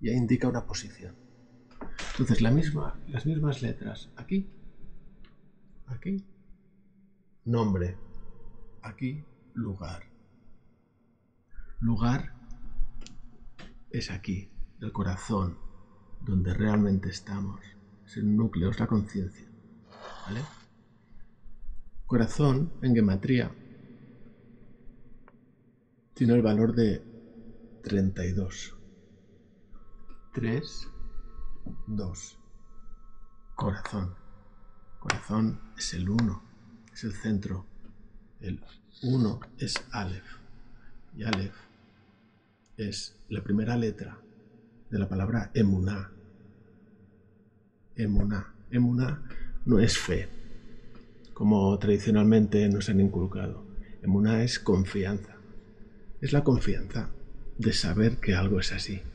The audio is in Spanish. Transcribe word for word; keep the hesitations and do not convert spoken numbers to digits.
ya indica una posición. Entonces la misma, las mismas letras aquí, aquí, nombre, aquí, lugar. Lugar es aquí, el corazón, donde realmente estamos. Es el núcleo, es la conciencia. ¿Vale? Corazón, en gematría, tiene el valor de treinta y dos. tres, dos. Corazón. Corazón es el uno, es el centro. El uno es Aleph. Y Aleph es la primera letra de la palabra emuná. Emuná. Emuná no es fe, como tradicionalmente nos han inculcado. Emuná es confianza. Es la confianza de saber que algo es así.